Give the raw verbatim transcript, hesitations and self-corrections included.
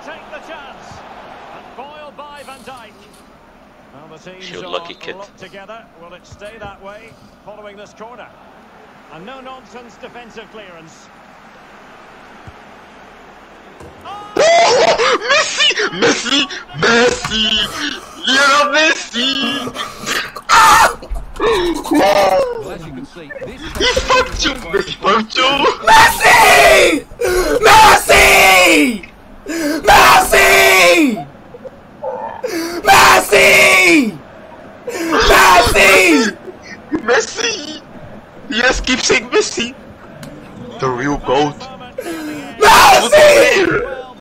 take the chance. And foiled by Van Dijk. Well, the teams Shoot, are lucky kid. locked together. Will it stay that way following this corner? And no-nonsense defensive clearance. Oh, Messi! Messi! Messi! Yeah, Messi! Ah! Well, as you can see, this He fucked you! He fucked you! Messi! Messi! Messi! Messi! Messi! Messi! Yes, keep saying Messi! The real GOAT! Messi!